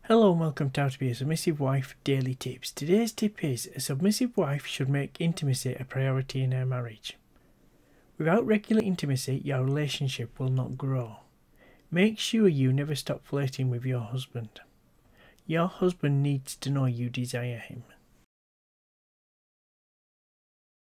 Hello and welcome to How to Be a Submissive Wife Daily Tips. Today's tip is a submissive wife should make intimacy a priority in her marriage. Without regular intimacy, your relationship will not grow. Make sure you never stop flirting with your husband. Your husband needs to know you desire him.